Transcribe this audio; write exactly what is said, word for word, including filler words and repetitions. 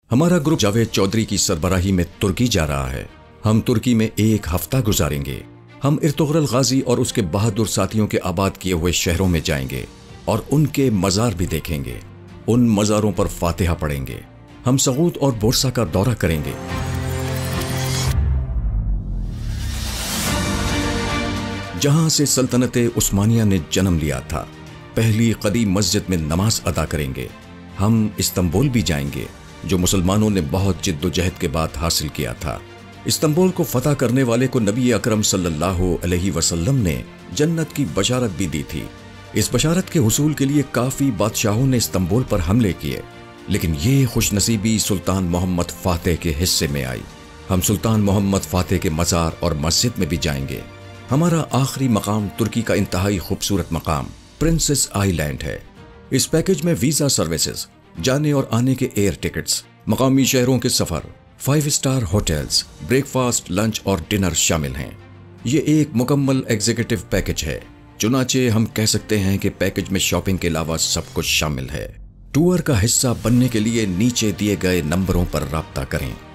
ہمارا گروپ جاوید چودھری کی سربراہی میں ترکی جا رہا ہے۔ ہم ترکی میں ایک ہفتہ گزاریں گے۔ ہم ارطغرل غازی اور اس کے بہادر ساتھیوں کے آباد کیے ہوئے شہروں میں جائیں گے اور ان کے مزار بھی دیکھیں گے۔ ان مزاروں پر فاتحہ پڑھیں گے۔ ہم سغوت اور بورسا کا دورہ کریں گے۔ جہاں سے سلطنت عثمانیہ نے جنم لیا تھا، پہلی قدیم مسجد میں نماز ادا کریں گے۔ ہم استنبول بھی جائیں گے، جو مسلمانوں نے بہت جد و جہد کے بعد حاصل کیا تھا۔ استنبول کو فتح کرنے والے کو نبی اکرم صلی اللہ علیہ وسلم نے جنت کی بشارت بھی دی تھی۔ اس بشارت کے حصول کے لیے کافی بادشاہوں نے استنبول پر حملے کیے، لیکن یہ خوش نصیبی سلطان محمد فاتح کے حصے میں آئی۔ ہم سلطان محمد فاتح کے مزار اور مسجد میں بھی جائیں گے۔ ہمارا آخری مقام ترکی کا انتہائی خوبصورت مقام پرنسس آئی لینڈ ہے۔ اس پیکج میں ویزا سروسز، جانے اور آنے کے ایئر ٹکٹس، مقامی شہروں کے سفر، five star hotels, breakfast, lunch اور ڈنر شامل ہیں۔ یہ ایک مکمل ایگزیکٹو پیکج ہے، چنانچہ ہم کہہ سکتے ہیں کہ پیکج میں شاپنگ کے علاوہ سب کچھ شامل ہے۔ ٹور کا حصہ بننے کے لیے نیچے دیے گئے نمبروں پر رابطہ کریں۔